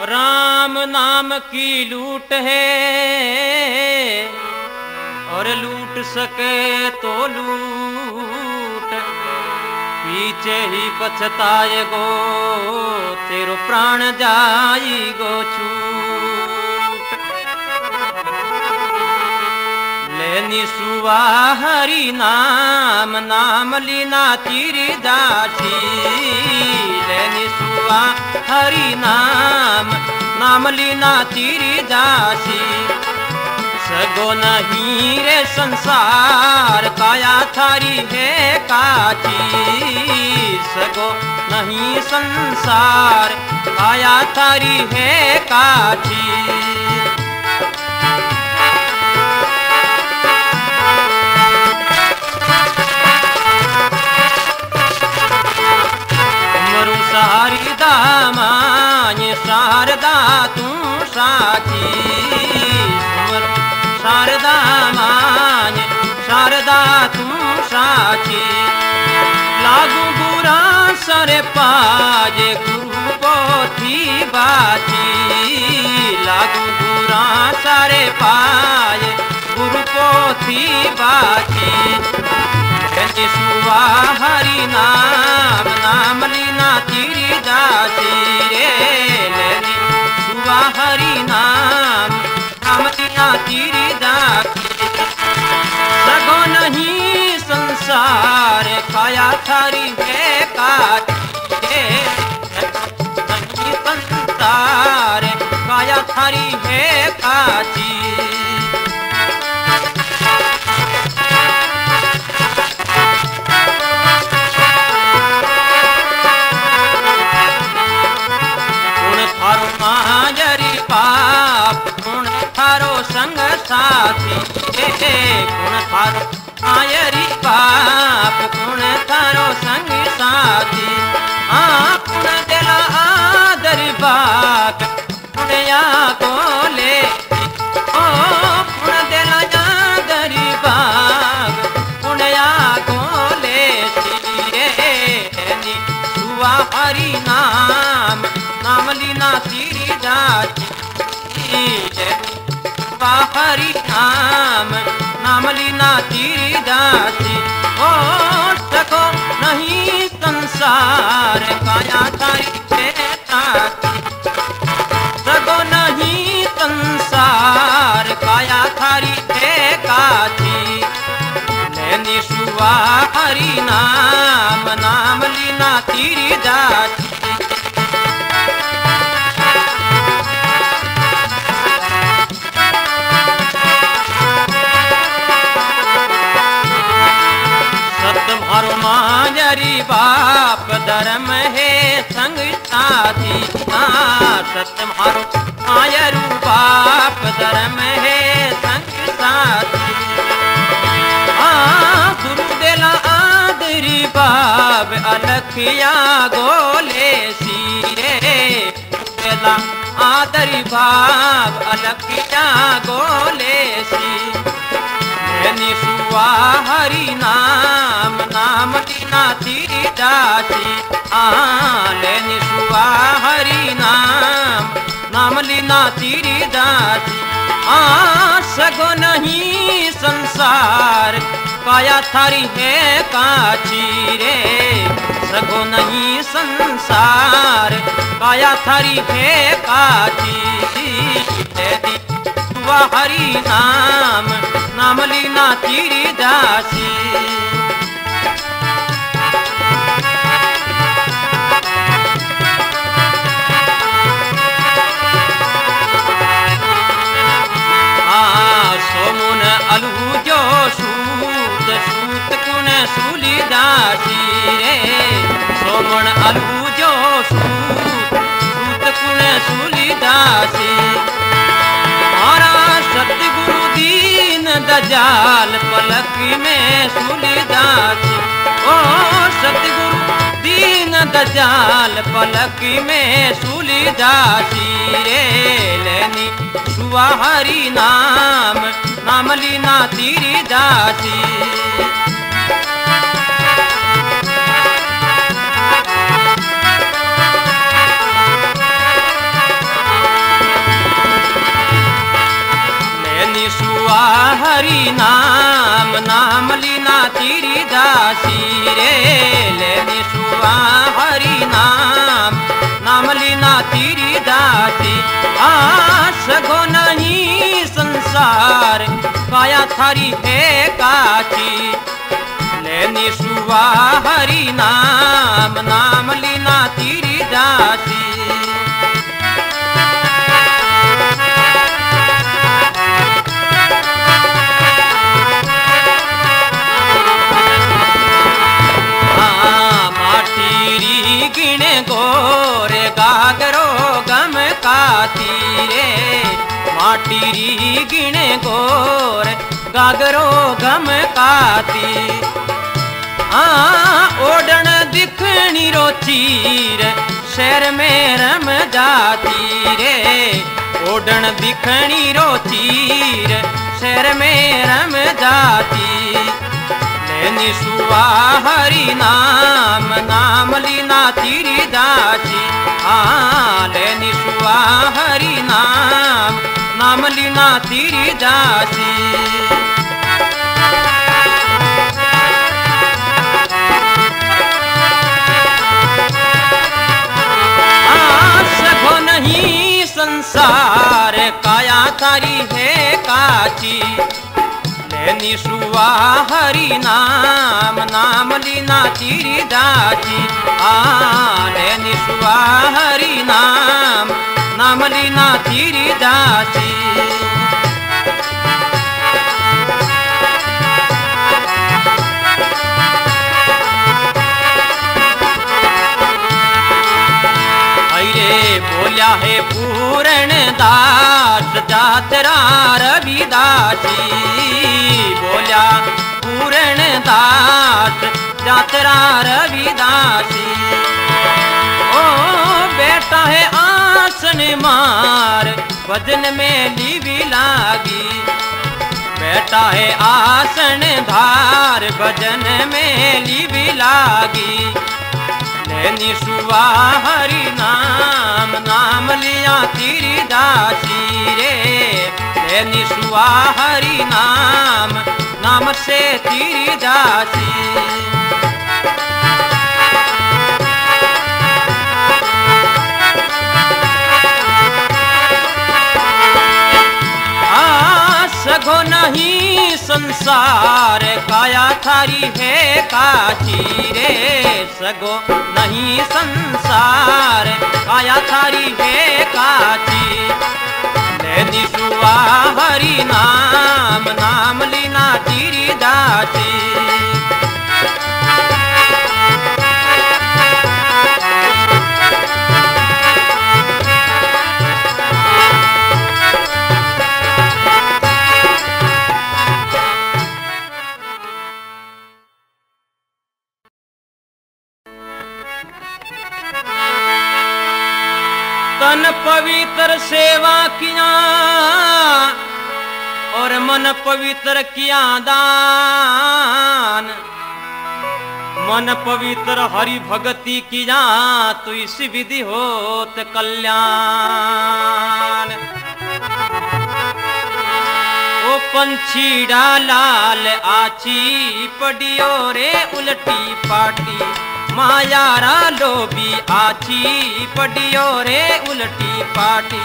राम नाम की लूट है और लूट सके तो लूट, पीछे ही पछताए गो तेरो प्राण जाई गो छूट। लेनी सुवा हरि नाम, नाम लीना तीरी दासी। लेनी सुवा हरि नाम, नाम लीना तीरी दासी। सगो नहीं रे संसार, काया थारी है काची। सगो नहीं संसार, काया थारी है काची। शारदा मान्य शारदा तू साची। शारदा मान्य शारदा तू साची। लागू बुरा सरे पाजे गुरु पोथी बाची। लागू बुरा सरे पाजे गुरु पोथी बाची। सुवा हरि नाम, नाम लीना तीरी दासी रे। लेनी सुवा हरि नाम, नाम लीना तीरी दासी। सगो नहीं संसार, काया थारी है काची। नहीं संसार, काया थारी है काची। माजरी पाप गुण थारो संग साथी। गुण थारो माजरी पाप गुण थारो संग साथी। गुण दिला आदर बाप गुणया को ले। ओ गुण दिला आदर बाप गुणया को ले। सुवा हरि नाम, नाम लीना तीरी दासी। हरि नाम, नाम लीना तीरी दासी। ओ सको नहीं संसार, काया थारी है काची। सको नहीं संसार, काया थारी है काची। लेनी सुवा हरि नाम, नाम लीना तीरी दासी। माजरी बाप धर्म है संग साथी। सत्य मारो मायरू बाप धर्म है संग साथी। गुरु देला आदरी बाप अलखिया गोले सीरे। देला आदरी बाप अलखिया गोले सी। लेनी सुवा हरि नाम, नाम लीना तीरी दासी। लेनी सुवा हरि नाम, नाम लीना तीरी दासी। सगो नहीं संसार, काया थारी है काची रे। सगो नहीं संसार, काया थारी है काची। सुवा हरि नाम, नाम लीना तीरी दासी। सोमुन अलू जो सूत, सूत कुन सूली दासी रे। सोमुन अलू जो सूत, सूत कुन सूली दासी। हमारा सतगुरु दीन दजाल पलक में सूली दासी। ओ सतगुरु दीन दजाल पलक में सूली दासी रे। लेनी सुवा हरि नाम, नाम लीना तीरी दासी। हरि नाम नाम लीना तेरी दासी रे लेनी सुआ हरि नाम नाम लीना तेरी दासी आ सगो नहीं संसार काया थारी है काची लेनी सुआ हरि नाम नाम लीना तेरी दासी माटीरी गिणे गोरे गागरो गम काती रे माटीरी गिणे गोरे गागरो गम काती ओडन दिखनी रो चीर शहर में रम जाती रे ओडन दिखनी रो चीर शहर में रम जाती लेनी सुआ हरि नाम नाम लीना तेरी दासी लेनी सुआ हरि नाम नाम लीना तेरी दासी नहीं संसार काया थारी है काची लेनी सुआ हरि नाम नाम लीना तेरी दासी लेनी सुआ हरि नाम नाम लीना तेरी दासी बोलिया है पूरण दास जातरा रविदासी बोलिया पूरण दास जातरा रविदासी ओ बेटा है आसन मार भजन में लीवी लागी बेटा है आसन धार भजन में लीवी लागी लेनी सुआ हरि नाम नाम लिया तेरी दासी रे लेनी सुआ हरि नाम नाम से तेरी दासी सगो नहीं संसार काया थारी है काची रे सगो नहीं संसार काया थारी है काची लेनी सुआ हरि नाम नाम लीना तेरी दासी तन पवित्र सेवा किया और मन पवित्र किया दान मन पवित्र हरि भगति किया तो इस विधि होत कल्याण ओ पंछी डालाल आची पडियो रे उलटी पाटी मायारा लोभी आची पडियो रे उलटी पाटी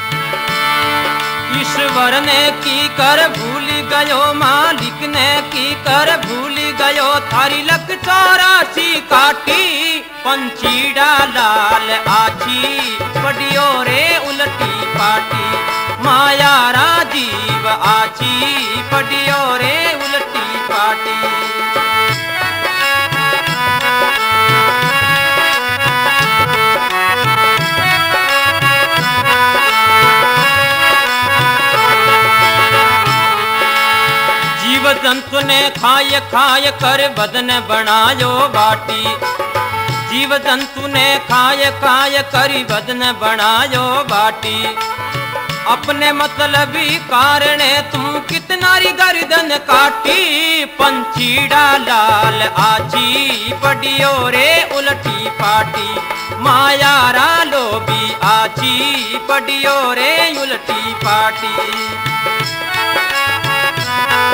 ईश्वर ने की कर भूल गयो मालिक ने की कर भूल गयो थारी लक 84 काटी पंछी डालाल आची पडियो रे उलटी पाटी माया राजीव आची पडियो रे उलटी पाटी जंतु ने खाय खाय कर बदन बनायो बाटी जीव जंतु ने खाय खाय करी बदन बनायो बाटी अपने मतलबी कारण तू कितना री गर्दन काटी पंछी डालाल आची पडियो रे उलटी पाटी माया रा लोभी आची पडियो रे उलटी पाटी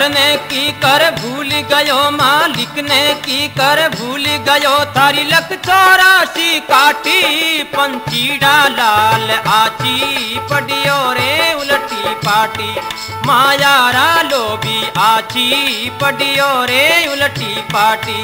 ईश्वर ने की कर भूल गयो, मालिक ने की कर भूल गयो, थारी लख 84 काटी, पंचीड़ा लाल आची पड़ियो रे उलटी पाटी, मायारा लोभी आची पड़ियो रे उलटी पाटी।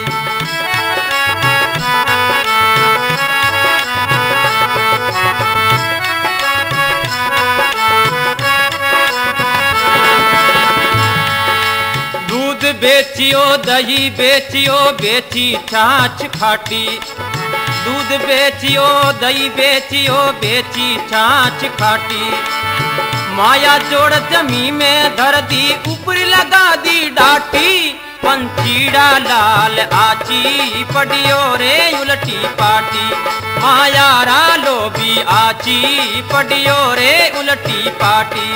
दूध बेचियो दही बेचियो, बेची छाछ खाटी, दूध बेचियो दही बेचियो, बेची छाछ खाटी, माया जोड़ जमी में धर दी, ऊपर लगा दी डाटी, पंचीड़ा लाल आची पड़ियो रे उलटी पाटी, मायारा लोभी आची पड़ियो रे उलटी पाटी।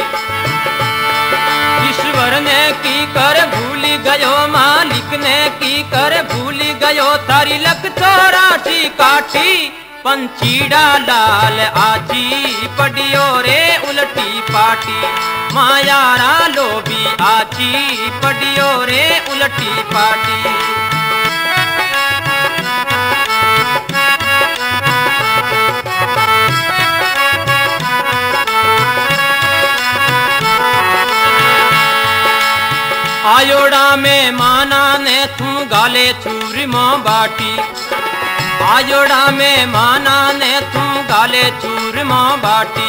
ईश्वर ने की कर भूल गयो, मालिक ने की कर भूल गयो, थारी लख 84 काटी, पंचीड़ा लाल आची पड़ियो रे उलटी पाटी, मायारा लोभी आची पड़ियो रे उलटी पाटी। आयोड़ा में माना ने तू गाले चूरी मां बाटी, आयोड़ा में माना ने तू गाले चूर मां बाटी,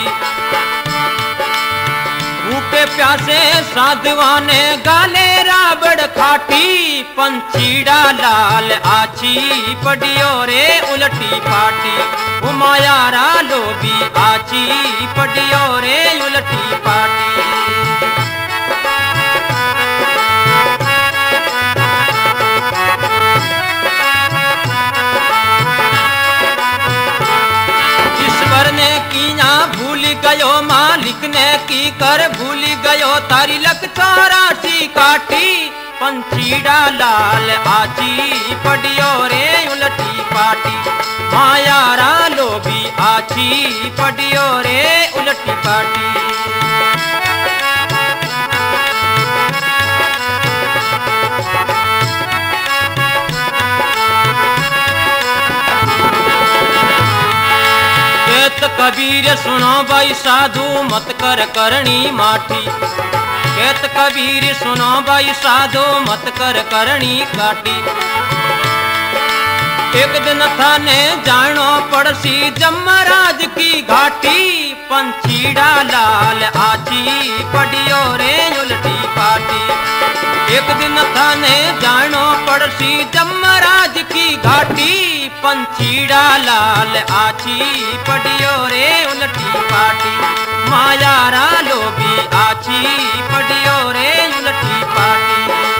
भूखे प्यासे साधुआ ने गाले राबड़ खाटी, पंचीड़ा लाल आची पड़ियो रे उलटी पाटी, मायारा लोभी आची पड़ियो रे उलटी पाटी। भूल गयो, मालिक ने की कर भूल गयो, तारी लख 84 काटी, पंचीड़ा लाल आची पड़ियो रे उलटी पाटी, मायारा लोभी आची पड़ियो रे उलटी पाटी। कबीर सुनो भाई साधु मत कर करनी माठी, कहत कबीर सुनो भाई साधु मत कर करनी काटी, एक दिन थाने जानो पड़सी जमराज की घाटी, पंचीड़ा लाल आची पड़ियो रे उलटी पाटी, एक दिन थाने जानो पड़सी जमराज की घाटी, पंचीड़ा लाल आची पड़ियो रे उलटी पाटी, मायारा लोभी आची पड़ियो रे उलटी पाटी।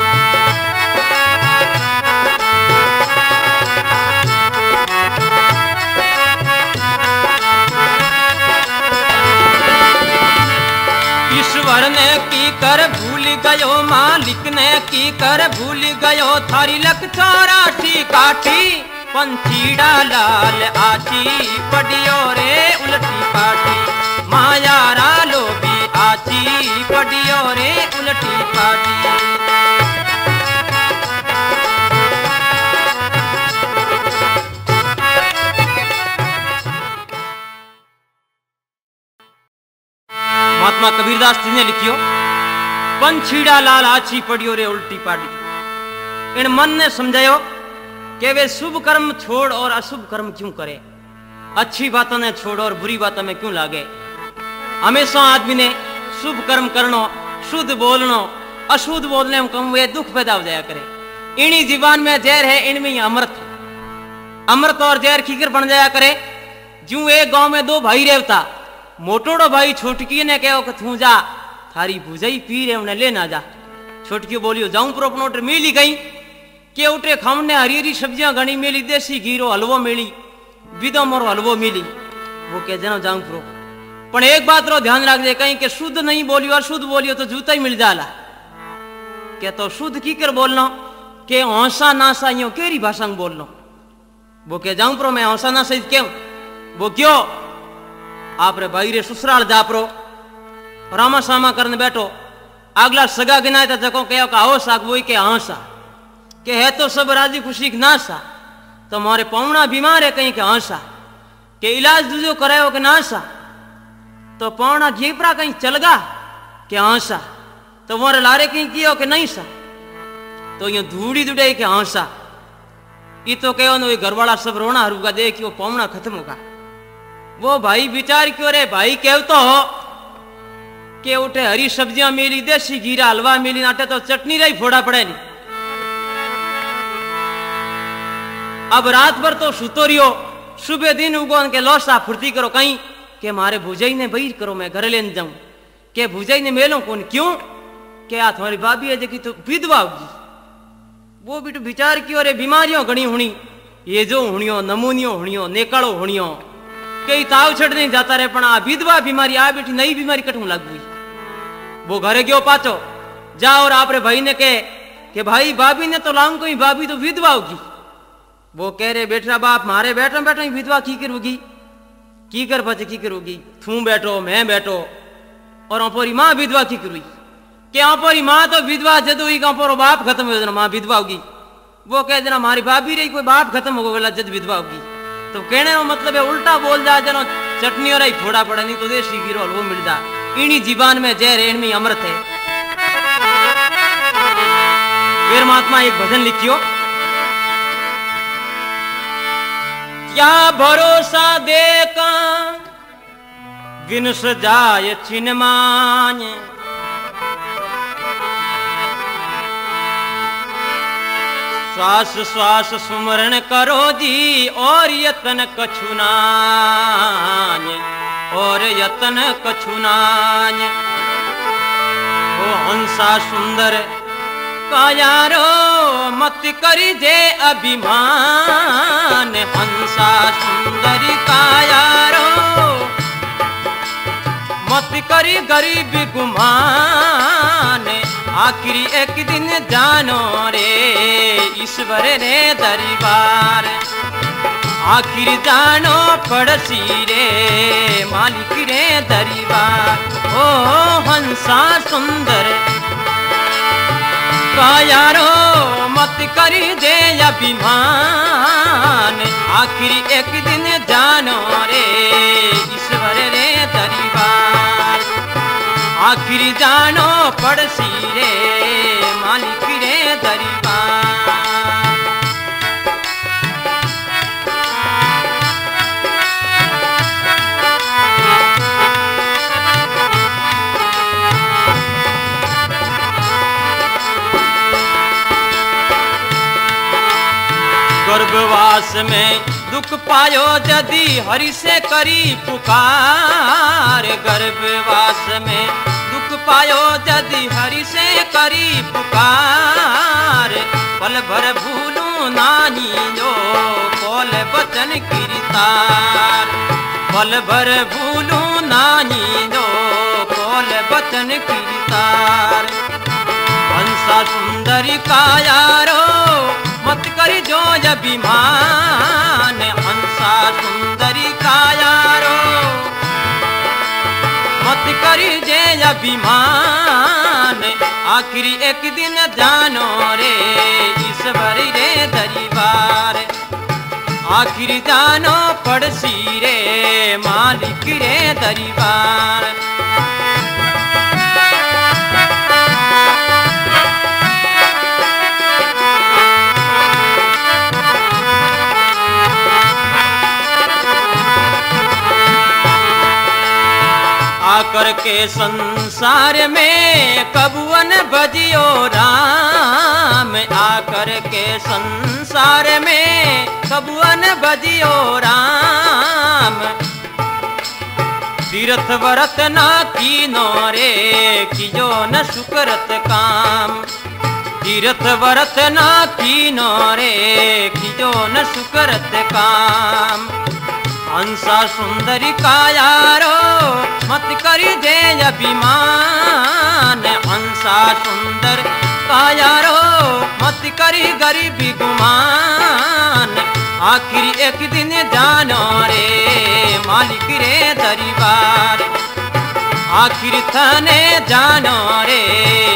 ईश्वर ने की कर भूल गयो, मालिक ने की कर भूल गयो, थारी लख 84 काटी, पंचीड़ा लाल आची पड़ियो रे उलटी पाटी, मायारा लोभी आची पड़ियो रे उलटी पाटी। महात्मा कबीरदास जी ने लिखियो, पंचीड़ा लाल आची पड़ियो रे उल्टी पाटी। इन मन ने समझायो कि वे शुभ कर्म छोड़ और अशुभ कर्म क्यों करे, अच्छी बातों ने छोड़ और बुरी बातों में क्यों लागे। हमेशा आदमी ने शुभ कर्म करनो, शुद्ध बोलनो, अशुद्ध बोलने में कम वे दुख पैदा हो जाया करे। इन्हीं जीवन में जहर है, इनमें ही अमृत है। अमृत और जहर खीकर बन जाया करे। जू एक गांव में 2 भाई रहता, मोटोड़ो भाई छोटकी ने कहो कि तू जा थारी भुजाई पी रे उन्हें ले ना जा। छोटकी बोलियो जाऊं पर अपनो मिली गई के उठे खामने हरी हरी सब्जियां घनी मिली, देसी घीरो हलवो मिली, विदो मोरो हलवो मिली। वो कह जनो जाऊं प्रो, पण एक बात रो ध्यान रख दे, कहीं के शुद्ध नहीं बोलियो अशुद्ध बोलियो तो जूता ही मिल जाला। के तो शुद्ध की कर बोलनो के हौसा नासा यो केरी भाषा में बोलनो। वो कह जाऊं प्रो मैं हौसा नासा क्यों? वो क्यों आप रे भाई रे ससुराल जा प्रो, रामा सामा करने बैठो अगला सगा गिनाए तो जको कहो कि आओ सा वही के हाँ सा के है तो सब राजी खुशी ना सा तो मारे पौना बीमार है कहीं के हाँ सा के इलाज दूजो करायो के ना सा तो पौना जीपरा कहीं चल गा के हाँ सा तो मोरे लारे कहीं कियो के नहीं सा तो यूं धूड़ी दुड़े के हाँ सा ये तो कहो न घर वाला सब रोना हरूगा देख वो पौना खत्म होगा। वो भाई विचार क्यों रे भाई कह तो हो के उठे हरी सब्जियां मिली देसी घीरा हलवा मिली नाटे तो चटनी रही फोड़ा पड़े नहीं। अब रात भर तो सुतो रियो सुबह दिन उगो के लोसा फुर्ती करो कहीं के मारे भुजाई ने बही करो मैं घर लेने जाऊं के भुजाई ने मेलो कौन क्यों के आ तुम्हारी भाभी है जकी तो विधवा होगी। वो भी तो विचार की अरे बीमारियों घनी हुणी ये जो हुणियो नमूनियो हुणियो नेकाड़ो हुणियो कई ताव छड़ नहीं जाता रहे पण आ विधवा बीमारी आ बेटी नई बीमारी कठू लग गई। वो घरे गयो पाचो जा और आपरे भाई ने कहे कि भाई भाभी ने तो लाऊं कोई भाभी तो विधवा होगी। वो कह रहे बेटा बाप मारे बैठो बैठो ही विधवा की करोगी की कर बचे की करोगी तू बैठो मैं बैठो और अपोरी माँ विधवा की करोगी कि अपोरी माँ तो विधवा जदू ही अपोरो बाप खत्म हो जाना माँ विधवा होगी। वो कह देना हमारी भाभी रही कोई बाप खत्म हो गया जद विधवा होगी। तो कहने का मतलब है उल्टा बोल जा जनो चटनी और फोड़ा पड़े नहीं तो देसी गिरो वो मिल जा इनी जीवान में जय रेण में अमृत है। फिर महात्मा एक भजन लिखियो क्या भरोसा देखा गिन सजाय छिनमान श्वास श्वास सुमरण करो जी और यतन कछुनान और यतन कछुनान। वो हंसा सुंदर कायारो मत करी जे अभिमान हंसा सुंदरी कायारो मत करी गरीब गुमान। आखिरी एक दिन जानो रे ईश्वर रे दरबार आखिर जानो पड़सी रे मालिक रे दरबार। ओ हंसा सुंदर कायारो मत करी दे अभिमान आखिरी एक दिन जानो रे ईश्वर रे दरबार आखिर जानो पड़सी रे मालिक रे दरबार। गर्भवास में दुख पायो यदि हरि से करी पुकार गर्भवास में दुख पायो यदि हरि से करी पुकार पल भर भूलू नानी जो बोल बचन कीर्तार पल भर भूलू नानी जो बोल बचन कीर्तार। हंसा सुंदरी कायारो मत करी जो अभिमान हंसा सुंदरी कायारो मत करी जे अभिमान आखिरी एक दिन जानो रे ईश्वर रे दरबार आखिर जानो पड़सी रे मालिक रे दरबार। आकर के संसार में कबुअन बजियो राम आकर के संसार में कबुअन बजियो राम। तीर्थ व्रत ना कीनो रे कियो न सुकरत काम तीर्थ व्रत ना कीनो रे कियो न सुकरत काम। हंसा सुंदरी कायारो मत करी दे अभिमान हंसा सुंदर कायारो मत करी गरीबी गुमान आखिर एक दिन जानो रे मालिक रे दरबार आखिर थाने जानो रे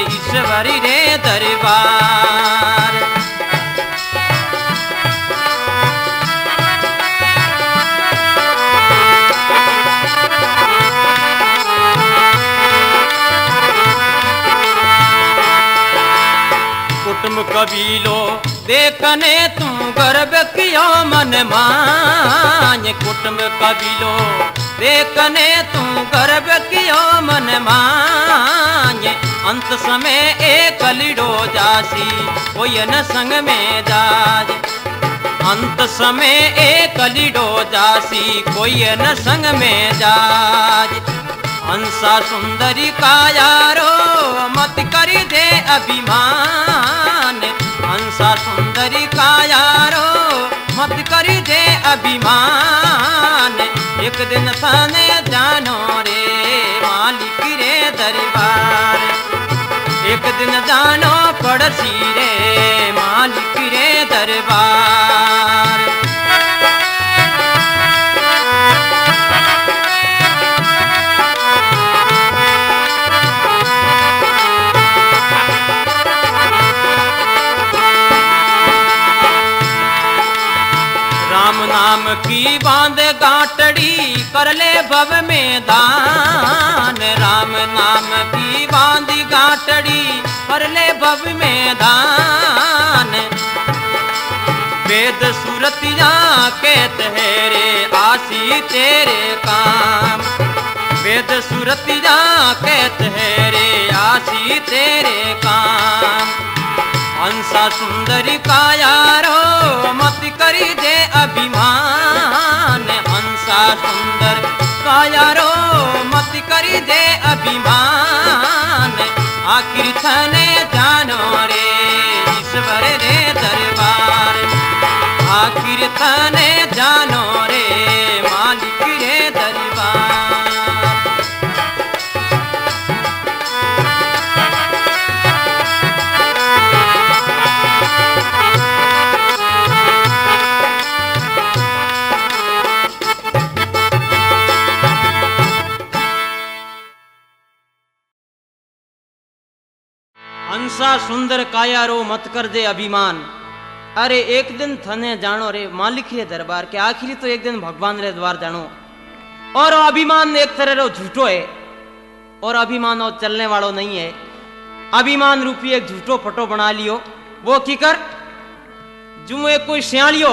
कबीलो देखने तू गर्भ कियो मन मान्य। कुटुंब कबीलो देखने तू गर्भ कियो मन मान्य। अंत समय एक लिडो जासी कोई न संग में जाज। अंत समय एक लिडो जासी कोई न संग में जाज। हंसा सुंदरी का यारो मत करी दे अभिमान। हंसा सुंदरी का यारो मत करी दे अभिमान। एक दिन थाने जानो रे मालिक रे दरबार। एक दिन जानो पड़सी रे मालिक रे दरबार। राम नाम की बांध गांटड़ी कर ले भव में दान। राम नाम की बांध गांटड़ी कर ले भव में दान। वेद सुरतिया कहते हैं रे आसी तेरे काम। वेद सुरतिया कहते हैं रे आसी तेरे काम। हंसा सुंदरी का यारो मत करी दे अभिमान। हंसा सुंदर का यारो मत करी दे अभिमान। आखिर थाने जानो रे ईश्वर रे दरबार। आखिर थाने जानो रे मालिक रे दरबार। हंसा सुंदर कायारो मत कर दे अभिमान। अरे एक दिन थने जानो रे मालिक रे दरबार के आखिरी तो एक दिन भगवान रे द्वार जानो। और अभिमान एक तरह रो झूठो है और अभिमान और चलने वालों नहीं है। अभिमान रूपी एक झूठो फटो बना लियो। वो की कर जुए कोई सियालियो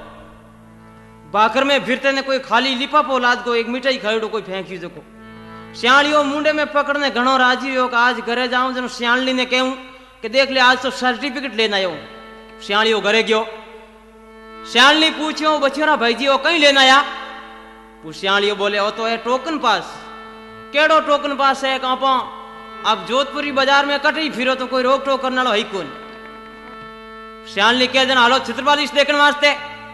बाकर में फिरते ने कोई खाली लिपा पोलाद को एक मिठाई खाईडो कोई फेंकी जो को सियालियो मुंडे में पकड़ने घणो राजी हो। आज घरे जाऊं जन सियाली ने कहूं कि देख ले आज तो सर्टिफिकेट लेना आयो। सियालियो घरे गयो। सियाली पूछियो बच्चों भाई जी वो कहीं लेना आया। वो सियालियो बोले वो तो है टोकन पास। केड़ो टोकन पास है कहां? अब जोधपुरी बाजार में कटी फिरो तो कोई रोक टोक करने वालो है कौन। सियाली कह देना हालो छत्रपति देखने वास्ते।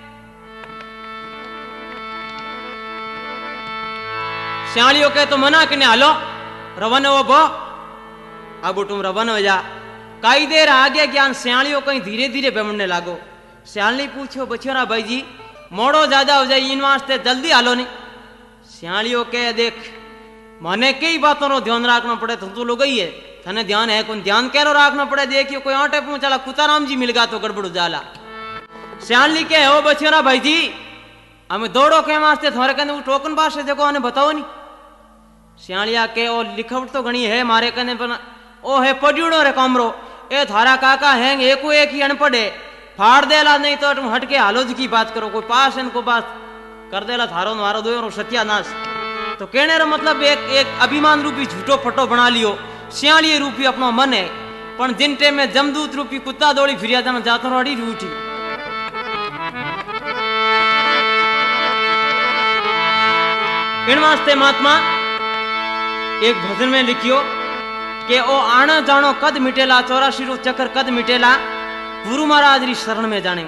सियालियों के तो मना किने हालो रवन हो बो। अब तुम रवन हो जा। कई देर आगे ज्ञान सियालियों कहीं धीरे धीरे बेमड़ने लागो। सियाली पूछो बच्चों भाई जी मोड़ो ज्यादा हो जाए इन वास्ते जल्दी हालो नहीं। सियालियों के देख मने कई बातों रो ध्यान रखना पड़े। तो लोग ही है थने ध्यान है कौन ध्यान कैरो रखना पड़े। देखियो कोई आटे पहुंचाला कुताराम जी मिल गया तो गड़बड़ जाला। सियाली के हो बच्चों भाई जी हमें दौड़ो के वास्ते थोड़े कहने टोकन पास है देखो हमें बताओ नहीं। सियालिया के ओ लिखावट तो घनी है मारे कने पर ओ है पड्यूड़ो रे कमरो। ए थारा काका है एको एक ही अनपढ़ है फाड़ देला नहीं तो तुम हटके हालोज की बात करो। कोई पास इनको बात कर देला थारो मारो दो सत्यानाश। तो कहने रा मतलब एक अभिमान रूपी झूठो फटो बना लियो। सियाली रूपी अपनो मन है पण जिन टेम में जमदूत रूपी कुत्ता दौड़ी फिरिया जानो जातो रड़ी रूठी। इन वास्ते महात्मा एक भजन में लिखियो कि ओ आना जानो कद मिटेला 84 रो चक्कर कद मिटेला गुरु महाराज री शरण में जाने।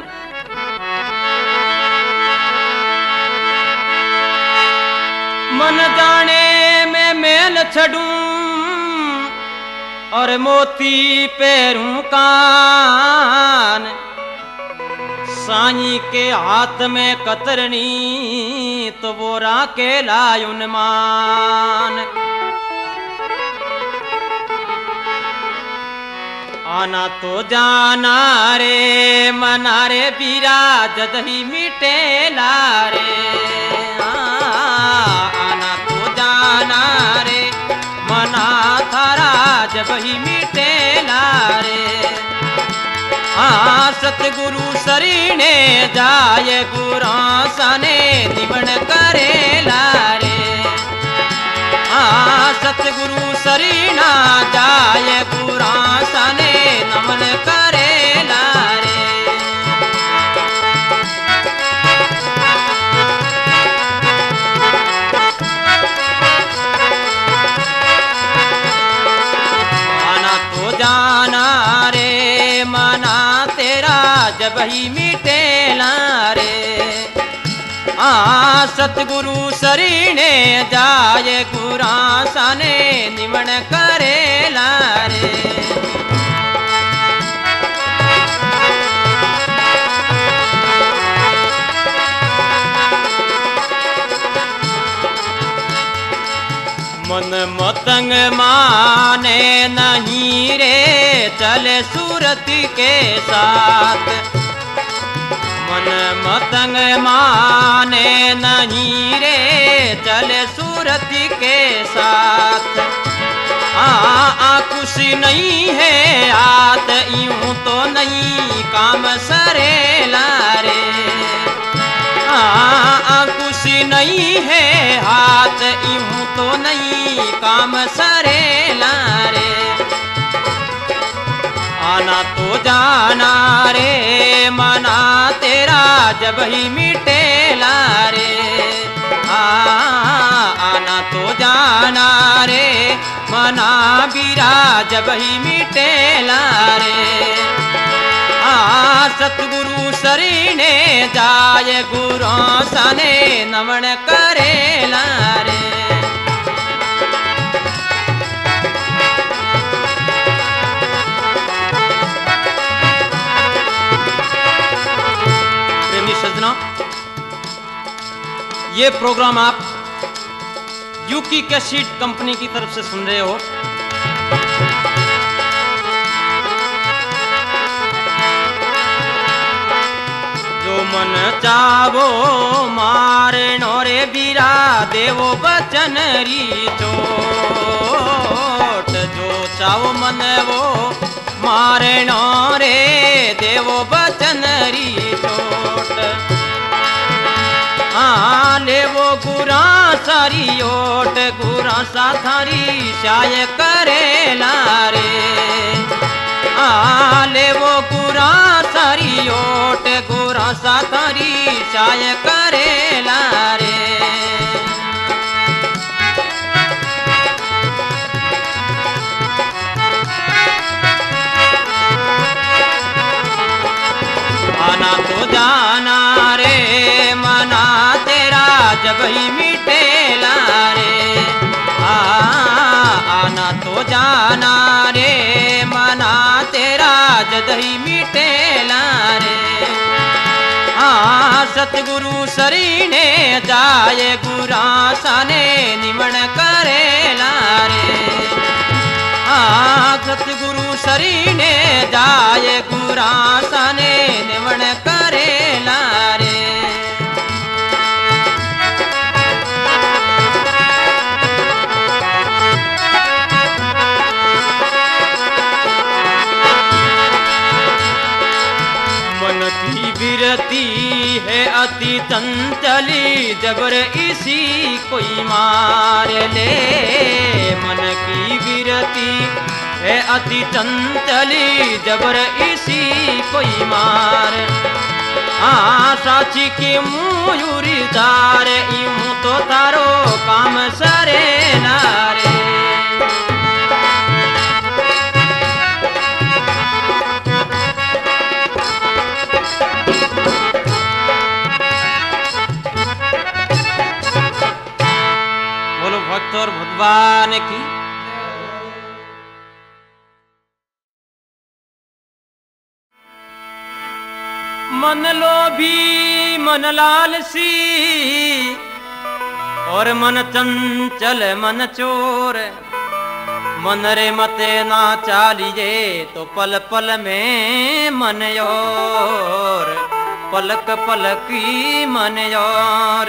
मन जाने में मेल छड़ूं और मोती पैरूं कान। साई के हाथ में कतरनी तो वो राके लायुन मान। आना तो जाना रे मना रे बीरा जद ही मिटेला रे। आना तो जाना रे मना थारा जब ही मिटेला रे। हाँ सतगुरु शरीने जाय गुरा साने निमन करे लारे। हाँ सतगुरु शरीना जाय गुरा साने नमन करे लारे। आना तो जाना रे मना तेरा जब ही मिटेला रे। सतगुरु शरीने जाय गुरा साने निमन करे लारे। मन मतंग माने नहीं रे चले सूरत के साथ। मन मतंग माने नहीं रे चले सूरत के साथ। खुशी नहीं है आत यूं तो नहीं काम सरेला रे। खुशी नहीं है हाथ यूं तो नहीं काम सरेला रे। आना तो जाना रे मना तेरा जब ही मिटेला रे। आना तो जाना रे मना बीरा जब ही मिटेला रे। सतगुरु शरीने जाय गुरु साने नमन करेला रे। प्रेमी सज्जनों, ये प्रोग्राम आप यूकी कैसेट कंपनी की तरफ से सुन रहे हो। जो मन चावो मारे नोरे बीरा देवो बचन री चोट। जो चावो मन वो मारे नोरे देवो बचन री चोट। ले वो गुरा सारी ओट गुरा सा थारी शाय करेला रे। ले वो गुरा सारी ओट गुरा सा थारी शाय करेला रे। आना तो जाना रे मना तेरा जब ही मिटेला रे। आना तो जाना रे मना तेरा जब ही मिटेला रे। सतगुरु शरीने जाय गुरा साने निमन करेला रे। सतगुरु शरीने जाय गुरा साने निमन करेला रे। मन की विरती है अति चंचली जबर इसी कोई मार ले। मन की विरती है अति चंचली जबर इसी कोई मार। साची की मयूरी दार यूं तो तारो काम सरे नारे। बोलो भक्त और भगवान की। मन लोभी मन लालसी और मन चंचल मन चोर। मन रे मते ना चालिए तो पल पल में मन और पलक पलकी मन और।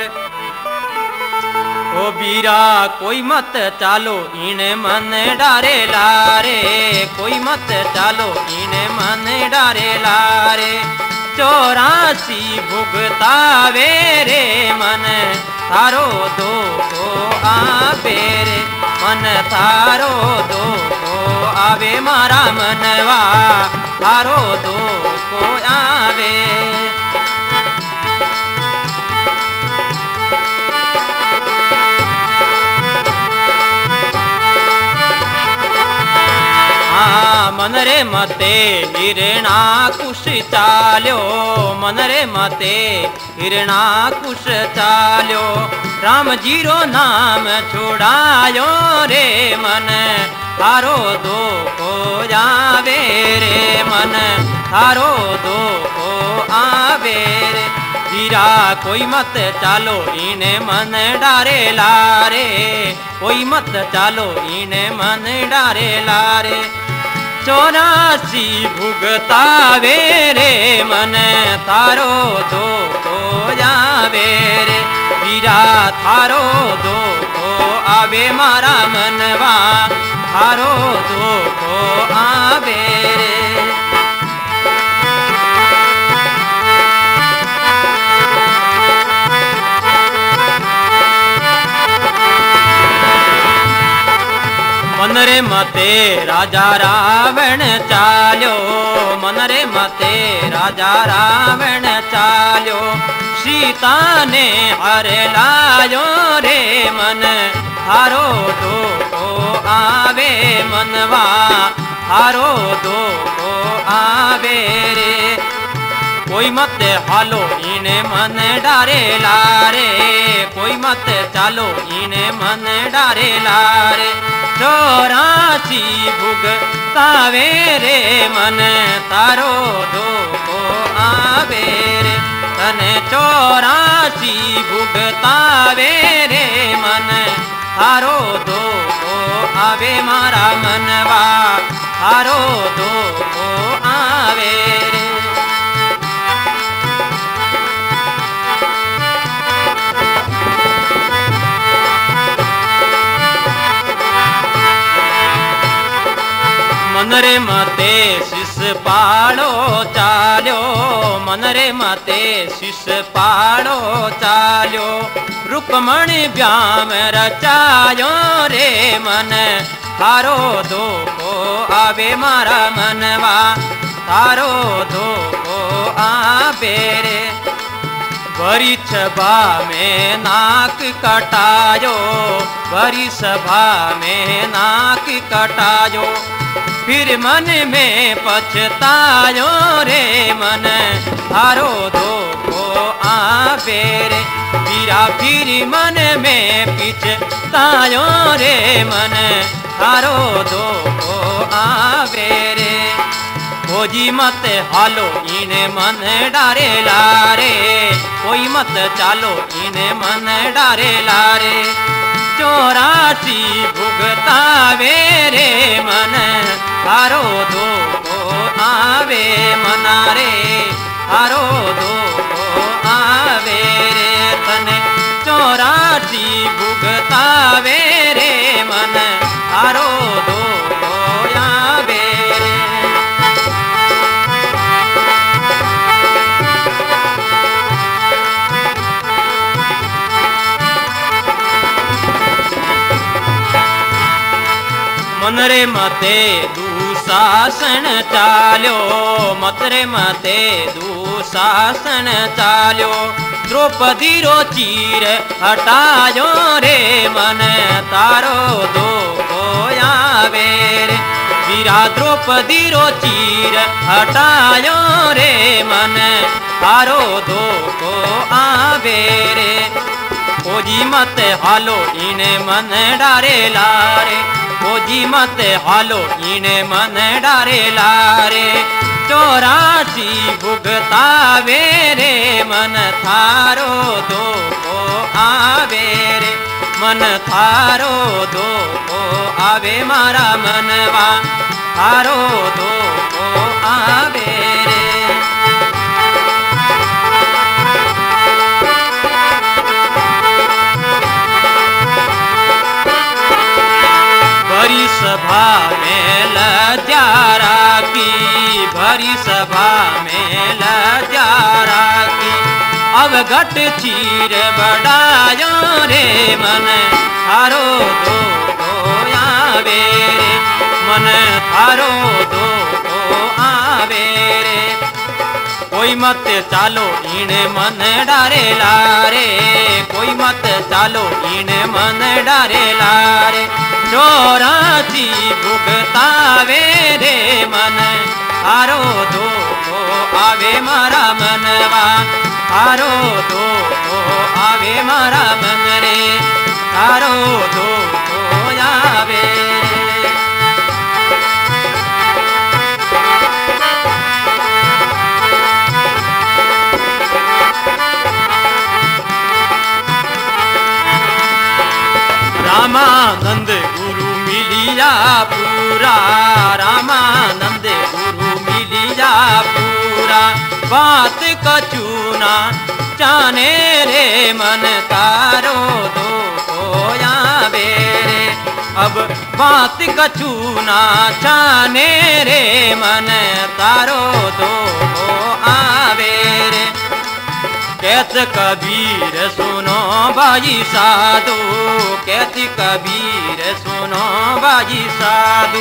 ओ बीरा कोई मत चालो इन मन डारे लारे कोई मत चालो इने मन डारे लारे। 84 भुगतावे रे मन थारो दुखो आवे रे, मन थारो दुखो आवे मारा मनवा थारो दुखो आवे। मन रे मते हिरणा कुश चाल्यो, मन रे मते हिरणा कुश चाल्यो। राम जीरो नाम छुड़ायो रे मन थारो दुखो आवे रे, मन थारो दुखो आवे रे। वीरा कोई मत चालो इने मन डारे लारे, कोई मत चालो इने मन डारे लारे। 84 भुगतावे रे मन थारो दुखो आवे रे, वीरा थारो दुखो आवे मारा मनवा थारो दुखो आवे रे। मन रे मते राजा रावण चाल्यो, मन रे मते राजा रावण चाल्यो। सीता ने हर लायो रे मन थारो दुखो आवे मनवा थारो दुखो आवे रे। कोई मत हालो इने मन डारे लारे, कोई मत चालो इने मन डारे लारे। 84 भुगतावे रे मन थारो दुखो आवे रे, तने 84 भुगतावे रे मन थारो दुखो आवे मारा मनवा थारो दुखो आवे रे। मन रे मते शिष पाड़ो चाल्यो, मन रे मते शिष पाड़ो चाल्यो। रुक्मणी ब्याम रचायो रे मन थारो दुखो आवे मारा मनवा थारो दुखो आवे रे। भरी सभा में नाक कटायो, भरी सभा में नाक कटायो। फिर मन में पछतायो रे मन थारो दुखो आवे रे, वीरा फिर मन में पिछतायो रे मन थारो दुखो आवे रे। खोजी मत हालो इने मन डारे लारे, कोई मत चालो इने मन डारे लारे। 84 भुगतावे रे मन थारो दुखो आवे मना रे, थारो दुखो आवे रे। तने 84 भुगतावे रे मन थारो दुखो आवे रे। मन रे मते दुशासन चाल्यो, मत रे मते दुशासन चाल्यो। द्रौपदी रो चीर हटायो रे मन थारो दुखो आवे रे, वीरा द्रौपदी रो चीर हटायो रे मन थारो दुखो आवे रे। खोजी मत हालो इने मन डारे लारे, खोजी मत हालो इने मन डारे लारे। 84 भुगतावे रे मन थारो दुखो आवे रे, मन थारो दुखो आवे मारा मनवा थारो दुखो आवे रे। सभा में लजारा की, भरी सभा में लजारा की। अब घट चीर बढ़ायो रे मन थारो दो आवे रे, मन थारो दो आवे रे। कोई मत चालो इने मन डारे लारे, कोई मत चालो इने मन डारे लारे। चौरासी भुगतावे रे मन थारो दो आवे मारा मनवा, थारो दो आवे मारा मन रे, थारो दो आवे। रामानंद गुरु मिलिया पूरा, रामानंद गुरु मिलिया पूरा। बात कचूना जाने रे मन तारो दो आवे रे। अब बात कचूना जाने रे मन तारो दो आवे रे। कहत कबीर सुनो बाजी साधु, कहत कबीर सुनो बाजी साधु।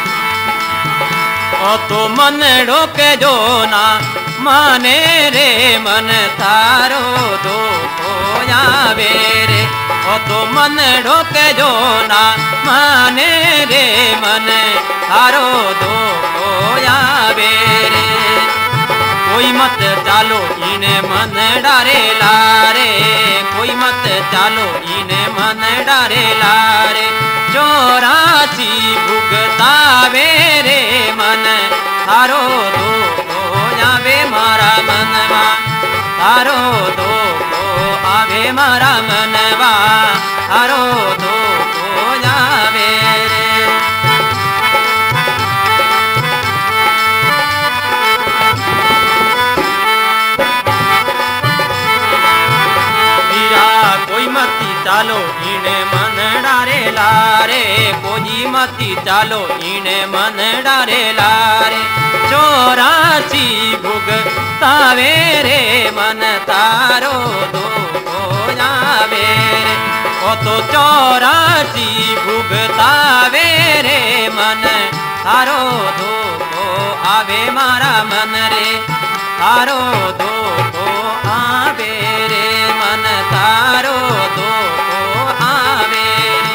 ओ तो मन ढोके जो ना माने रे मन थारो दो आवे रे। ओ तो मन ढोके जो ना माने रे मन थारो दो आवे रे। कोई मत चालो इने मन डारे लारे, कोई मत चालो इने मन डारे लारे। चौरासी भुगतावे रे मन थारो दो आवे मारा मनवा, थारो दो आवे मारा मनवा, थारो दो आवे रे। कोई मती चालो इने मन डारे लारे, कोई मती चालो इने मन डारे लारे। चौरासी भुगतावे रे मन तारो दो आवे रे। ओ तो चौरासी भुगतावे रे मन तारो दो आवे मारा मन रे, तारो दो आवे रे मन तारो दो आवे रे।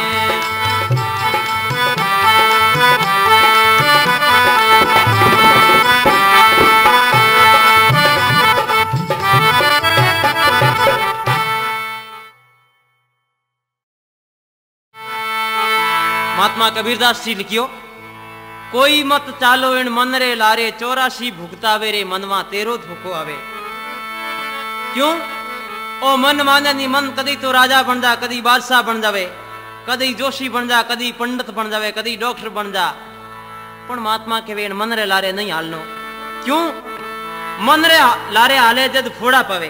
महात्मा कबीरदास जी लिखियो, कोई मत चालो इन मन रे लारे। चौरासी भुगतावे रे मनवा तेरो धोखो आवे। क्यों? ओ मन माने नी मन कदी तो राजा बन जा, कदी बादशाह बन जावे, कदी जोशी बन जा, कदी पंडित बन जावे, कदी डॉक्टर बन जा। पण महात्मा के मन रे लारे नहीं हालनो। क्यों? मन रे लारे हाले जद फोड़ा पावे।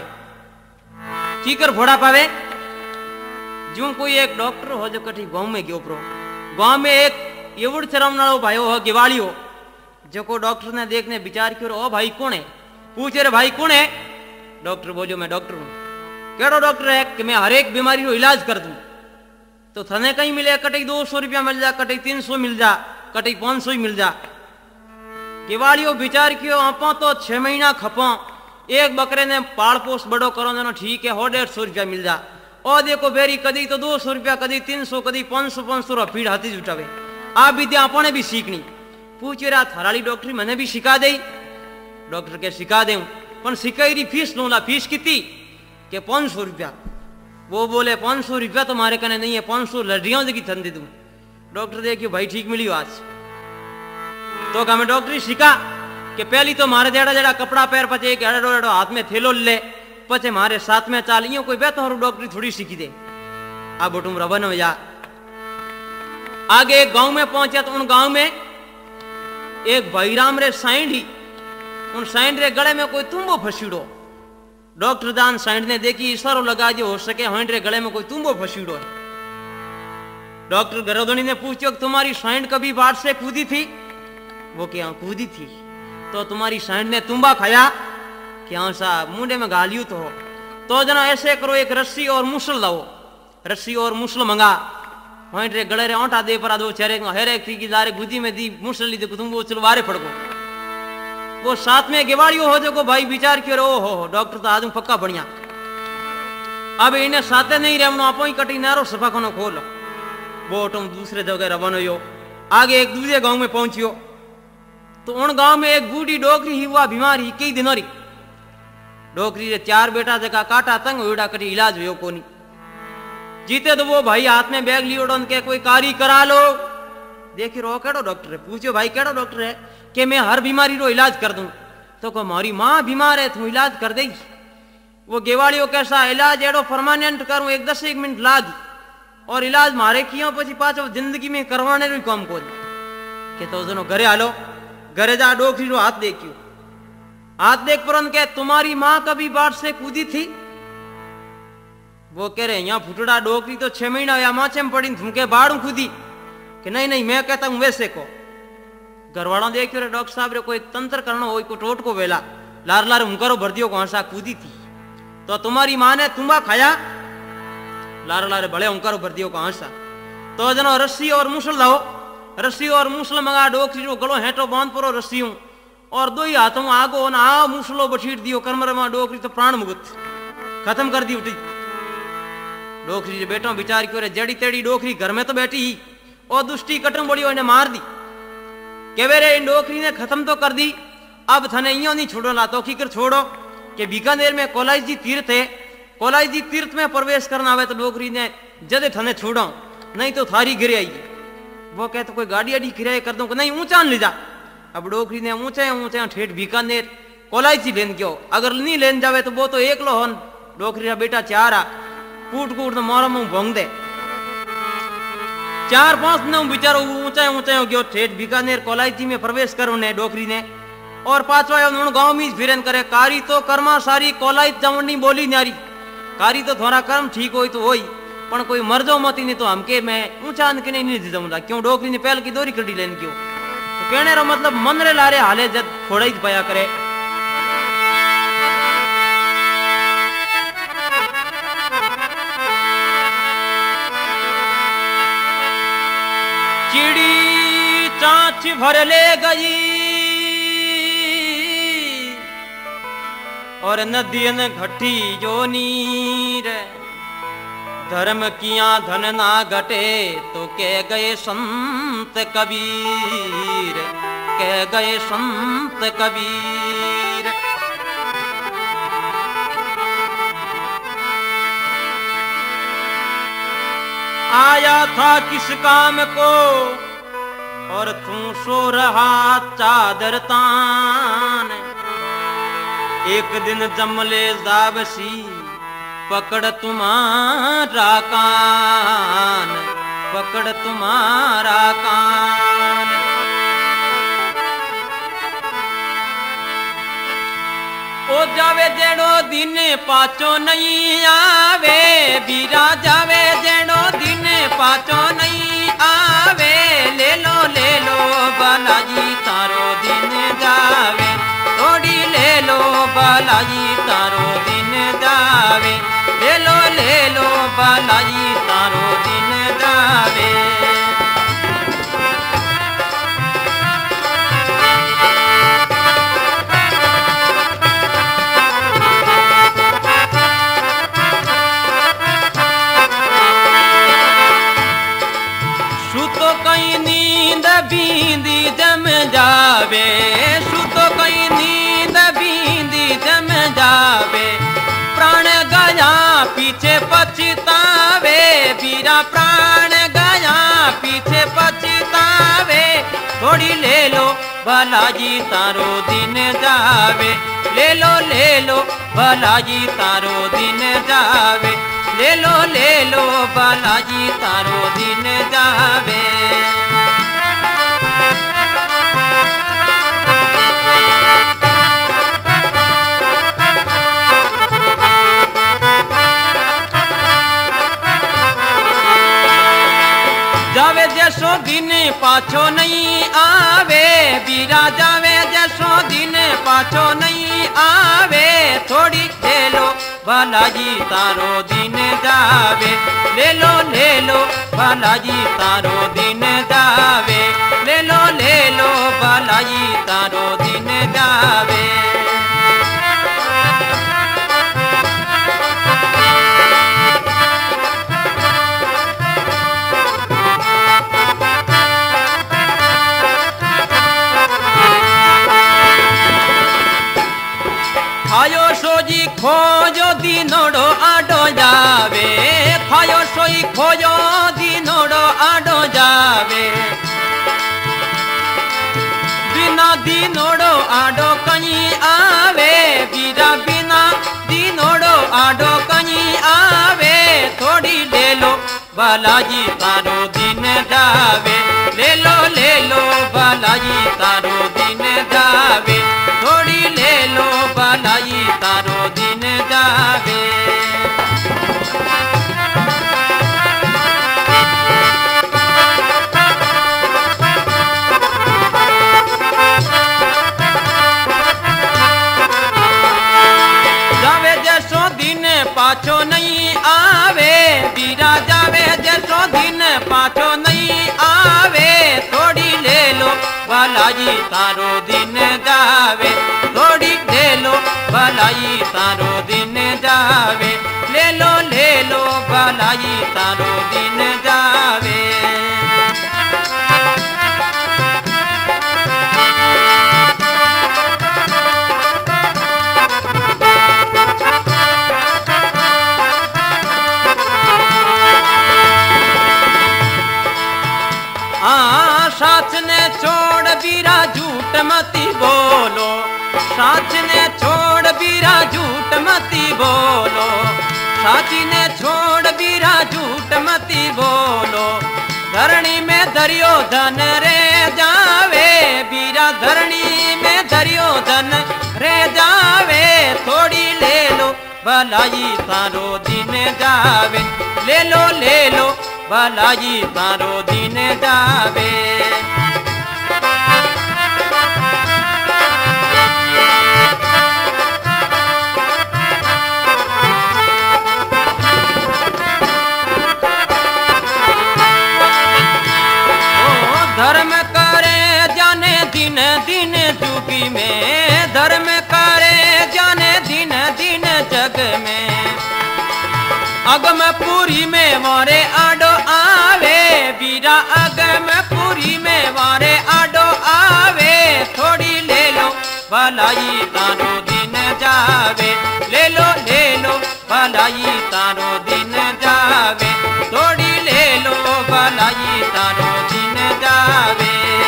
कीकर फोड़ा पावे? जो कोई एक डॉक्टर हो जो कठी गांव में गयो प्रो, गांव में एक एवड़ शरम नालो भाईओ हो गिवाड़ियो, जो को डॉक्टर ने देखने विचार कियो, ओ भाई कौन है? पूछे रे भाई कौन है? डॉक्टर बोलो मैं डॉक्टर हूं। केड़ो डॉक्टर है? कि मैं हर एक बीमारी रो इलाज कर दूं। तो थने कहीं मिले, कटई 200 रुपया मिल जा, कटई 300 मिल जा, कटई 500 ही मिल जा। गिवाड़ियो विचार कियो, आपा तो 6 महीना खपा, एक बकरे ने पाल पोस बड़ो करो देनो, ठीक है, 150 रुपया मिल जा। और देखो बेरी कदी तो 200 रुपया, कदी 300, कदी 500 रो पीड़ हाथी जुटावे। आ विद्या आपने भी सीखनी। पूछे रहा थाराली डॉक्टरी मैंने भी सिखा दे। डॉक्टर के सिखा दे, पर सिखाई री फीस लूला। फीस कितनी? के 500 रुपया। वो बोले 500 रुपया तुम्हारे कने नहीं है, 500 लड़ियों की थन दे दूं। डॉक्टर देखियो भाई ठीक मिली आज। तो हमें डॉक्टरी सिखा कि पहली तो मारे जेड़ा जेड़ा कपड़ा पैर पचे एक एड़ो एड़ो हाथ में थेलो ले, पचे मारे साथ में चालियो कोई बेहतर तो डॉक्टरी थोड़ी सीखी दे। अब तुम रबन हो जा। आगे एक गांव में पहुंचे तो उन गांव में एक भाईराम रे साइंड ही, उन साइंड रे गले में कोई तुम्बो फसीड़ो। डॉक्टर दान साइंड ने देखी, इशारो लगा जो हो सके हाइंड रे गले में कोई तुम्बो फसीड़ो है। डॉक्टर गरोदनी ने पूछो तुम्हारी साइंड कभी बाढ़ से कूदी थी? वो क्या कूदी थी तो तुम्हारी सैंड ने तुम्बा खाया क्या सा मुंडे में गालियो तो जना ऐसे करो एक रस्सी और मुसल लाओ रस्सी और मुसल मंगा वहीं रे गले रे ओंटा दे पर दो चेहरे हेरे की दारे गुदी में दी मुसल ली तुम वो चलवारे पड़ गो वो साथ में गेवाड़ियो हो जो भाई विचार क्यों हो डॉक्टर तो आदमी पक्का बढ़िया अब इन्हें साथे नहीं रहना आप ही कटी नारो सफा खानो खोलो वो तुम दूसरे जगह रवानो यो आगे एक दूसरे गांव में पहुंचियो तो उन गांव में एक बूढ़ी डोकरी ही हुआ बीमारी कई दिनों री डोकरी रे 4 बेटा जगह काटा तंग उड़ा कटी इलाज हुयो कोनी जीते तो वो भाई हाथ में बैग लियो के कोई कारी करा लो देखी रो केड़ो डॉक्टर है पूछो भाई केड़ो डॉक्टर है कि मैं हर बीमारी रो इलाज कर दूं तो को मारी मां बीमार है तू इलाज कर देगी वो गेवाड़ियों कैसा इलाज एडो परमानेंट करूं एक 10 मिनट लाग और इलाज मारे किया पछी पाछो जिंदगी में करवाने रो काम को के तो जनो घरे आलो घरे जा डोकरी रो हाथ देखियो हाथ देख पर के तुम्हारी मां कभी बाट से कूदी थी वो कह रहे यहाँ फुटड़ा डोकरी तो 6 महीना या माचे में पड़ी थूके बाड़ू खुदी कि नहीं नहीं मैं कहता हूं वैसे को घरवाड़ा देखियो रे डॉक्टर साहब रे कोई तंत्र करना हो कोई टोट को वेला लार लार हुंकारो भर दियो कौन सा कूदी थी तो तुम्हारी मां ने तुम्बा खाया लार लार बड़े हुंकारो भर दियो कौन सा तो जनो रस्सी और मुसल लाओ रस्सी और मुसल मंगा डोकरी रो गलो हेटो बांध परो रस्सी और 2 ही हाथों आगो ना आ मुसलो बछीट दियो करमर में डोकरी तो प्राण मुगत खत्म कर दी उठी डोकरी जो बेटो विचार क्यों रे जड़ी तेड़ी डोकरी घर में तो बैठी ही और दुष्टी कटम बड़ी इन्हें मार दी के रे इन डोकरी ने खत्म तो कर दी अब थने इं नहीं छोड़ो ला तो खीकर छोड़ो कि बीकानेर में कोलाई जी तीर्थ है कोलाई जी तीर्थ में प्रवेश करना आवे तो डोकरी ने जदे थने छोड़ो नहीं तो थारी गिरे आई वो कहते कोई गाड़ी आड़ी किराए कर दो नहीं ऊंचा ले जा अब डोकरी ने ऊंचे ऊंचे ठेठ बीकानेर कोलाई जी लेन गयो अगर नहीं लेन जावे तो वो तो एकलो हो डोकरी का बेटा 4 आ कूट कूट तो मारो मुंह भोंग दे 4-5 दिन बेचारो ऊंचा ऊंचा गयो ठेठ बीकानेर कोलायची में प्रवेश करो ने डोकरी ने और पाछवा गांव में फिरन करे कारी तो कर्मा सारी कोलाई जमनी बोली न्यारी कारी तो थोड़ा कर्म ठीक हो तो होई पण कोई मरजो मती नहीं तो हमके मैं ऊंचा के नहीं जमूंगा क्यों डोकरी ने पहल की दोरी कड़ी लेन क्यों तो कहने रो मतलब मन रे लारे हाले जद थोड़ा ही पया करे चिड़ी चाँच भर ले गई और नदियन घटी जो नीर धर्म किया धन ना घटे तो कह गए संत कबीर कह गए संत कबीर आया था किस काम को और तू सो रहा चादर तान एक दिन जमले जावसी पकड़ तुम्हारा कान पकड़ तुम्हारा कान ओ जावे जेड़ो दिन पाचो नहीं आवे बीरा जावे जेड़ो दिन पाचो नहीं आवे ले लो बालाजी तारो दिन जावे थोड़ी ले लो बालाजी तारो दिन जावे ले लो बालाजी तारो दिन जावे बींदी जम जावे सुतो कई नींद बींदी जम जावे प्राण गया पीछे पछतावे बीरा प्राण गया पीछे पछतावे थोड़ी ले लो बालाजी तारो दिन जावे ले लो बालाजी तारो दिन जावे ले लो बालाजी तारो दिन जावे जावे जैसो दिन पाछो नहीं आवे बीरा पाछो नहीं आवे, थोड़ी ले लो बालाजी तारो दिन जावे, ले लो बालाजी तारो दिन जावे, ले लो बालाजी तारो दिन जावे। खायो सोजी खोजो दिनोड़ो आडो जावे, खायो सोई खोजो दिनोड़ो आडो जावे, बिना दिनोड़ो आडो कहीं आवे, बीरा बिना दिनोड़ो आडो कहीं आवे, थोड़ी ले लो बालाजी तारो दिन जावे, ले लो बालाजी तारो दिन जावे, थोड़ी ले लो बालाजी तारो दिन जावे। जावे जैसो दिन पाछो नहीं आवे, बीरा जावे जैसो दिन पाछो नहीं आवे, थोड़ी ले लो बालाजी तारो दिन जावे, थोड़ी ले लो बालाजी तारो दिन जावे, ले लो बालाजी तारो दिन जावे। साथ ने छोड़ बीरा झूठ मती बोलो, साथ ने छोड़ बीरा झूठ मती बोलो, साथी ने छोड़ बीरा झूठ मती बोलो, धरणी में धरियो धन रे जावे, बीरा धरणी में धरियो धन रे जावे, थोड़ी ले लो बालाजी तारो दिन जावे, ले लो बालाजी तारो दिन जावे। धर्म करे जाने दिन दिन जुगी में, धर्म करे जाने दिन दिन जग में, अगम पूरी में वारे आडो आवे, बीरा अगम पूरी में वारे आडो आवे, थोड़ी ले लो बालाजी तारो दिन जावे, ले लो बालाजी तारो दिन जावे, थोड़ी ले लो बालाजी तारो दिन जावे।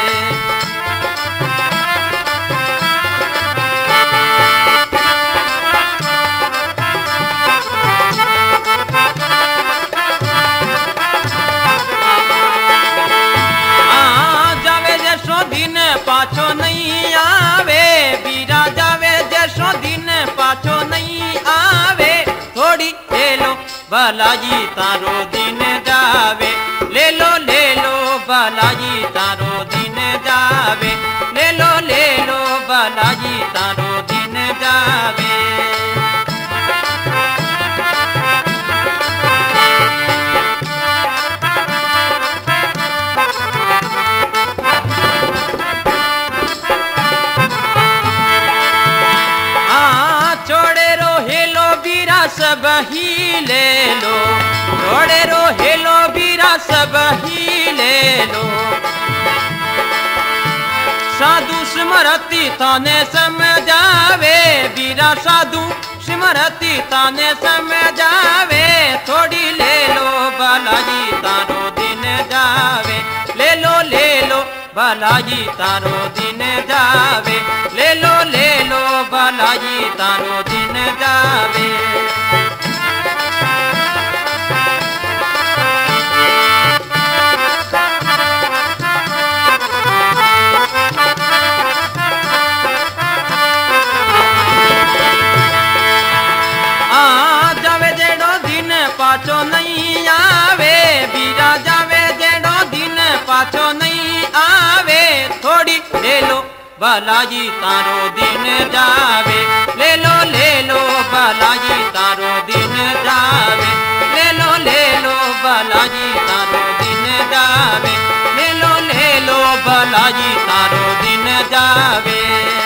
पाछो नहीं आवे, बीरा जावे जैसो दिन पाछो नहीं आवे, थोड़ी ले लो बालाजी तारो दिन जावे, ले लो बालाजी तारो दिन जावे, ले लो बालाजी तारो दिन जावे। सब ही ले लो, छोड़े रो हेलो बीरा सब ही ले लो, साधु स्मरती थाने समझावे, बीरा साधु स्मरती थाने समझावे, थोड़ी ले लो बालाजी तारो दिन जावे, ले लो बालाजी तारो दिन जावे, ले लो बालाजी तारो दिन जावे। पाछो नहीं आवे, बीरा जावे जेड़ो दिन पाछो नहीं आवे, थोड़ी ले लो बालाजी तारो दिन जावे। ले लो बालाजी तारो दिन जावे। ले लो बालाजी तारो दिन जावे। ले लो बालाजी तारो दिन जावे।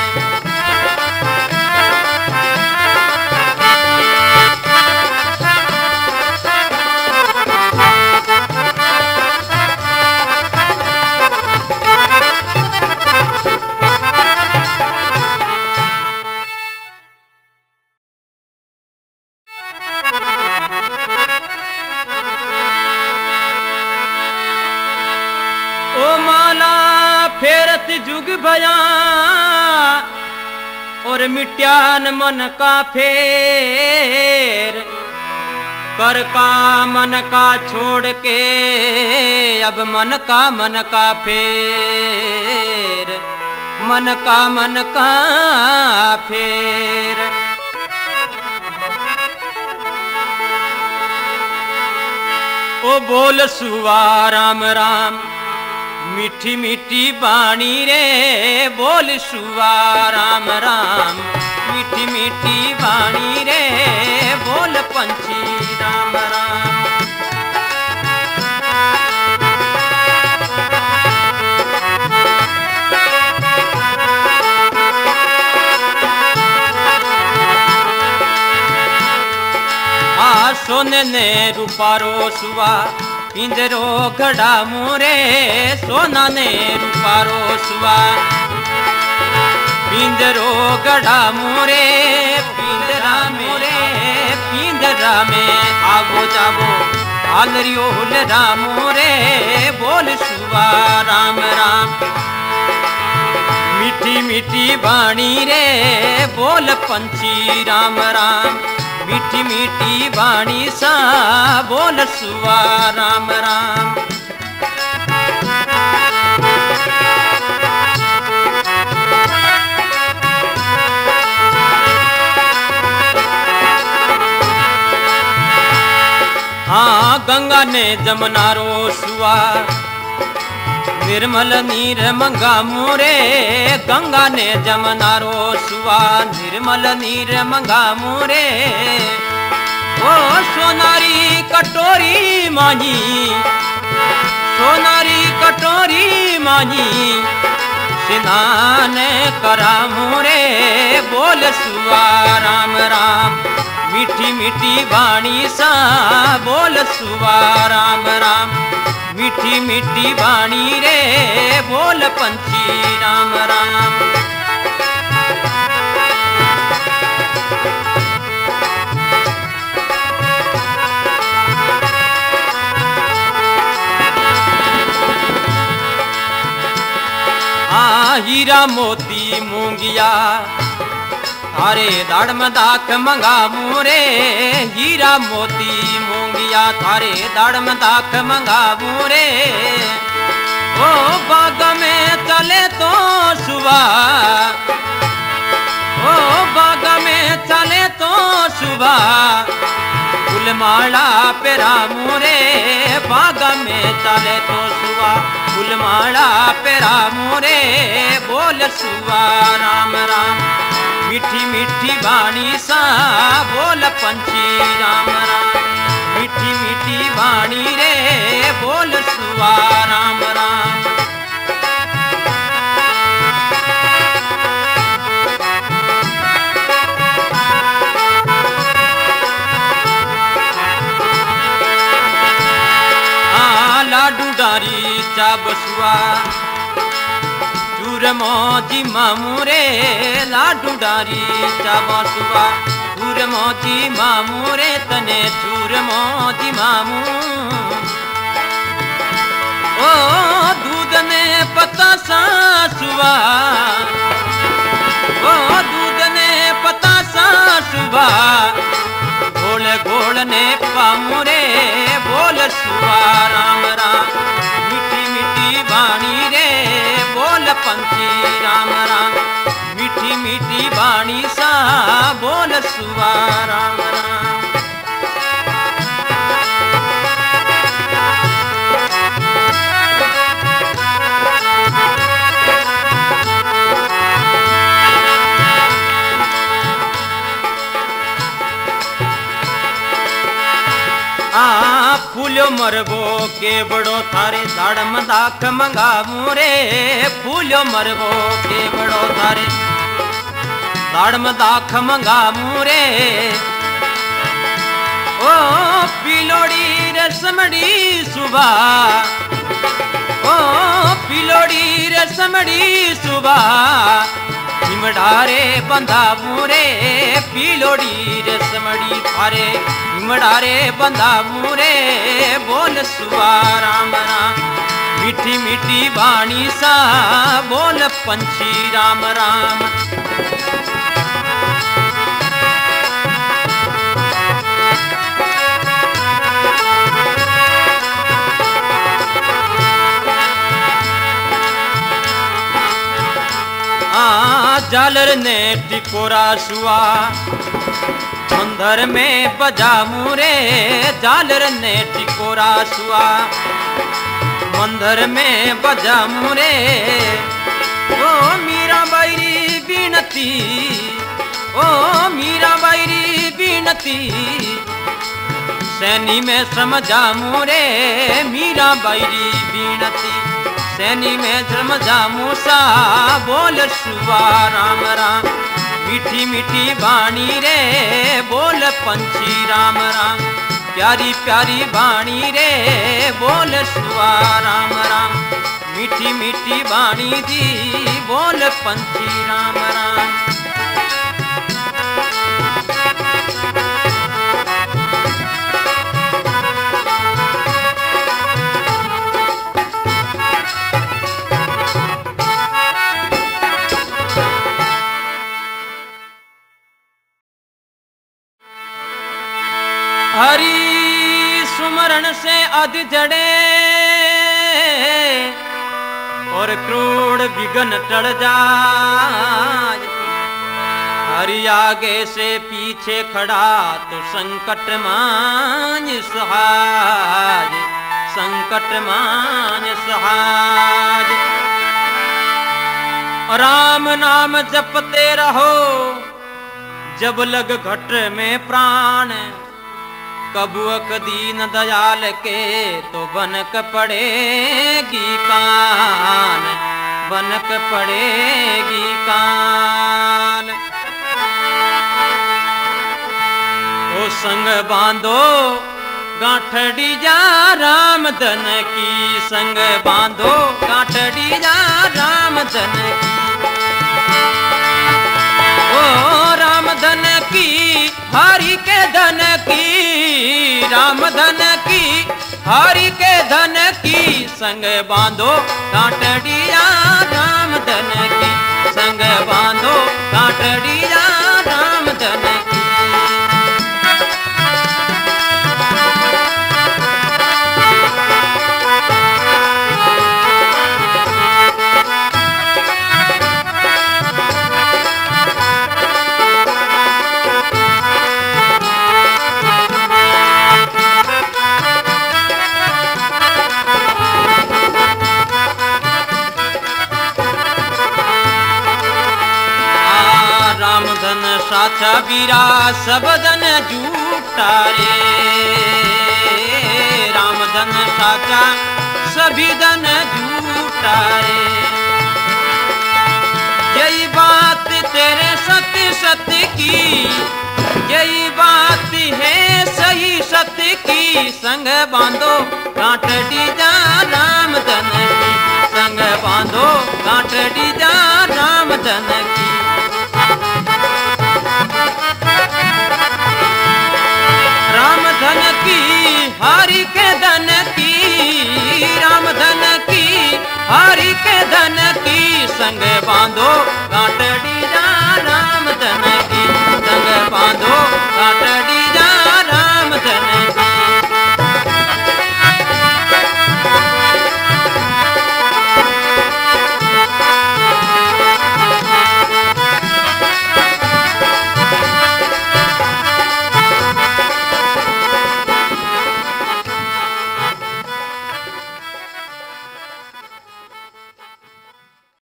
फेरत जुग भया और मिट्यान मन का फेर। कर का मन का छोड़ के अब मन का फेर। मन का फेर। ओ बोल सुवा राम राम मीठी मीठी बाणी रे। बोल सुवा राम राम मीठी मीठी बाणी रे। बोल पंछी राम राम। सोने ने रूपारो सुवा पिंजरो घड़ा मोरे। सोना ने रूपारो सुवा पिंजरो घड़ा मोरे। पिंजरा मोरे पिंजरा में आवो जावो आलरियो रामो रे। बोल सुवा राम राम मीठी मीठी बाणी रे। बोल पंछी राम राम मीठी मीठी बाणी सा। बोल सुवा राम राम। हाँ गंगा ने जमुना रो सुवा निर्मल नीर मंगा मोरे। गंगा ने जमुना रो सुवा निर्मल नीर मंगा मोरे। ओ सोनारी कटोरी माही सोनारी कटोरी माही स्नान करा मोरे। बोल सुवा राम राम मीठी मीठी बाणी सा। बोल सुवा राम राम मीठी मीठी बाणी रे। बोल पंछी राम राम। हीरा मोती मूंगिया थारे दाड़ में दाख मंगा मोरे। हीरा मोती मूंगिया थारे दाड़ में दाख मंगा मोरे। ओ बाग में चले तो सुबह। ओ बाग में चले तो सुबह फूलमाला पेरा मोरे। बाग में चले तो सुबह फूलमाला पेरा मोरे। बोल सुवा राम राम मीठी मीठी बाणी सा। बोल पंछी राम राम मीठी मीठी बाणी रे। बोल सुवा राम राम। लाडू डारी चा बसुआ चूरमो जी मामू रे। लाडू डारी चा बसुआ चूरमो जी मामू रे। तने चूरमो जी मामू। ओ दूध ने पता सा सुवा। ओ दूध ने पता सा सुवा। घोल घोल ने पामू रे। बोल सुवा राम राम मीठी मीठी बाणी रे। बोल पंछी राम राम मीठी मीठी बाणी सा। बोल सुवा राम राम। मरबो के बड़ो थारे दाड़म दाख मंगावू रे फूलो मरबो के बड़ो थारे दाड़म दाख मंगावू रे ओ पिलोड़ी रसमड़ी सुबह ओ पिलोड़ी रसमड़ी सुबह हिमड़ारे बंधावू रे पिलोड़ी रसमड़ी थारे हिमड़ारे बंधावू रे बोल सुबह राम राम मीठी मीठी वाणी सा बोल पंछी राम राम जालर ने टिकोरा सुआ मंदर में बजामू रे जालर ने टिकोरा सुआ मंदर में बजामू रे ओ मीरा बैरी बीनती ओ मीरा बैरी बीनती सैनी में समझामू रे मीरा बैरी बीनती सैनी में समझामू सा बोल सुबह राम राम मीठी मीठी वाणी रे बोल पंछी राम राम प्यारी प्यारी वाणी रे बोल सुबह राम राम मीठी मीठी वाणी दी बोल पंछी राम राम हरि सुमरण से अध जड़े और क्रोड़ विघन टल जाए हरि आगे से पीछे खड़ा तो संकट मान सहाय संकट मान सहाय राम नाम जपते रहो जब लग घट में प्राण कबुअक दीन दयाल के तो बनक पड़ेगी कान बनक पड़ेगी कान ओ संग बांधो गांठड़ी जा राम धन की संग बांधो गांठड़ी जा राम धन की ओ राम धन की हरि के धन की राम धन की हरि के धन की संग बांधो गांठड़िया राम धन की संग बांधो गांठड़िया राम धन की साचा बीरा सब धन झूठा रे राम धन साचा सभी धन झूठा रे यही बात तेरे सत्य सत्य की यही बात है सही सत्य की संग बांधो गांठड़ी जा राम धन की संग बांधो गांठड़ी जा राम धन की राम धन की हरि के धन की राम धन की हरि के धन की संग बांधो गांठ